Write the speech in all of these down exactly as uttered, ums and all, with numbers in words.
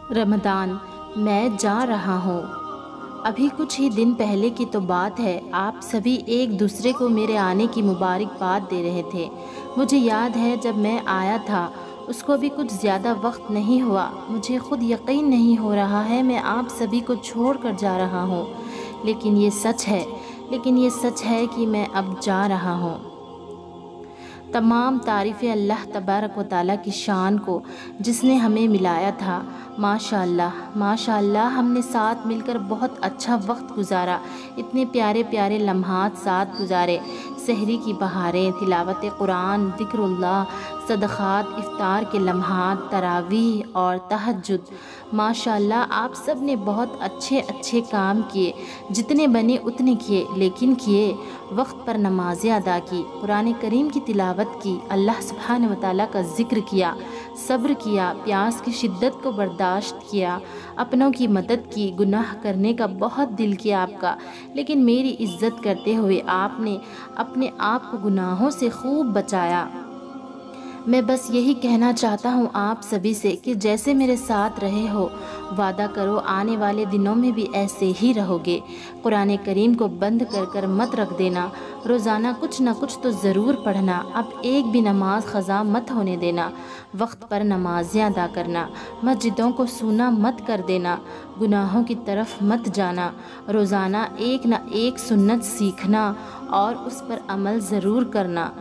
रमदान, मैं जा रहा हूँ। अभी कुछ ही दिन पहले की तो बात है, आप सभी एक दूसरे को मेरे आने की मुबारकबाद दे रहे थे। मुझे याद है जब मैं आया था, उसको भी कुछ ज़्यादा वक्त नहीं हुआ। मुझे खुद यकीन नहीं हो रहा है मैं आप सभी को छोड़ कर जा रहा हूँ, लेकिन ये सच है लेकिन ये सच है कि मैं अब जा रहा हूँ। तमाम तारीफ़ें अल्लाह तबारक व तआला की शान को, जिसने हमें मिलाया था। माशाअल्लाह माशाअल्लाह, हमने साथ मिलकर बहुत अच्छा वक्त गुजारा, इतने प्यारे प्यारे लम्हात साथ गुजारे। सहरी की बहारें, तिलावत कुरान, ज़िक्रुल्लाह, सदक़ात, इफ़्तार के लम्हात, तरावीह और तहज्जुद। माशाअल्लाह, आप सब ने बहुत अच्छे अच्छे काम किए, जितने बने उतने किए, लेकिन किए। वक्त पर नमाज़ें अदा की, कुरान करीम की तिलावत की, अल्लाह सुब्हानहू व तआला का ज़िक्र किया, सब्र किया, प्यास की शिद्दत को बर्दाश्त किया, अपनों की मदद की। गुनाह करने का बहुत दिल किया आपका, लेकिन मेरी इज़्ज़त करते हुए आपने अपने आप को गुनाहों से खूब बचाया। मैं बस यही कहना चाहता हूँ आप सभी से कि जैसे मेरे साथ रहे हो, वादा करो आने वाले दिनों में भी ऐसे ही रहोगे। कुरान करीम को बंद कर कर मत रख देना, रोज़ाना कुछ ना कुछ तो ज़रूर पढ़ना। अब एक भी नमाज ख़ज़ा मत होने देना, वक्त पर नमाज़ें अदा करना, मस्जिदों को सूना मत कर देना, गुनाहों की तरफ मत जाना। रोज़ाना एक ना एक सुन्नत सीखना और उस पर अमल ज़रूर करना।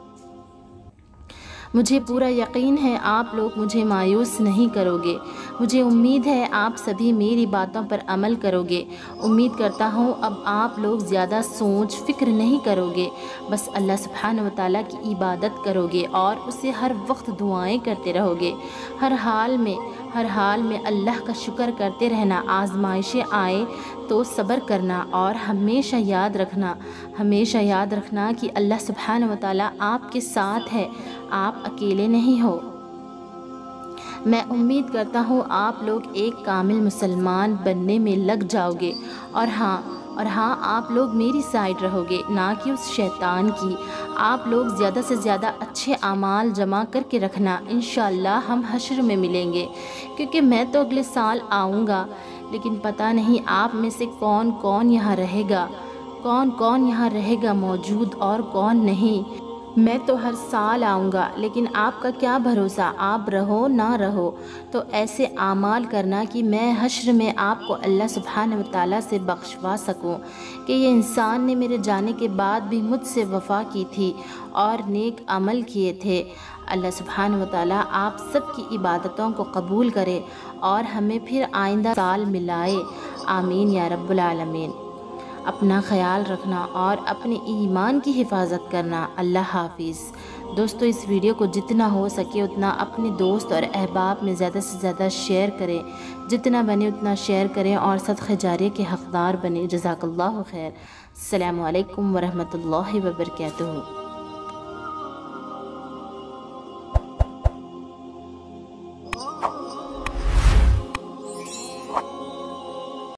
मुझे पूरा यकीन है आप लोग मुझे मायूस नहीं करोगे। मुझे उम्मीद है आप सभी मेरी बातों पर अमल करोगे। उम्मीद करता हूँ अब आप लोग ज़्यादा सोच फ़िक्र नहीं करोगे, बस अल्लाह सुब्हानहू व तआला की इबादत करोगे और उसे हर वक्त दुआएं करते रहोगे। हर हाल में हर हाल में अल्लाह का शुक्र करते रहना। आजमाइशें आए तो सब्र करना और हमेशा याद रखना हमेशा याद रखना कि अल्लाह सुब्हानहू व तआला आपके साथ है, आप अकेले नहीं हो। मैं उम्मीद करता हूँ आप लोग एक कामिल मुसलमान बनने में लग जाओगे, और हाँ और हाँ आप लोग मेरी साइड रहोगे, ना कि उस शैतान की। आप लोग ज़्यादा से ज़्यादा अच्छे आमाल जमा करके रखना। इंशाअल्लाह हम हश्र में मिलेंगे, क्योंकि मैं तो अगले साल आऊँगा, लेकिन पता नहीं आप में से कौन कौन यहाँ रहेगा, कौन कौन यहाँ रहेगा मौजूद और कौन नहीं। मैं तो हर साल आऊँगा, लेकिन आपका क्या भरोसा, आप रहो ना रहो। तो ऐसे आमाल करना कि मैं हश्र में आपको अल्लाह सुब्हानहू व तआला से बख्शवा सकूं कि ये इंसान ने मेरे जाने के बाद भी मुझसे वफ़ा की थी और नेक अमल किए थे। अल्लाह सुब्हानहू व तआला आप सब की इबादतों को कबूल करे और हमें फिर आइंदा साल मिलाए। आमीन या रब्बुल आलमीन। अपना ख्याल रखना और अपने ईमान की हिफाजत करना। अल्लाह हाफिज़। दोस्तों, इस वीडियो को जितना हो सके उतना अपने दोस्त और अहबाब में ज़्यादा से ज़्यादा शेयर करें, जितना बने उतना शेयर करें और सदक़े जारिया के हक़दार बने। जज़ाकल्लाहु खैर। अस्सलामु अलैकुम व रहमतुल्लाहि व बरकातुहू।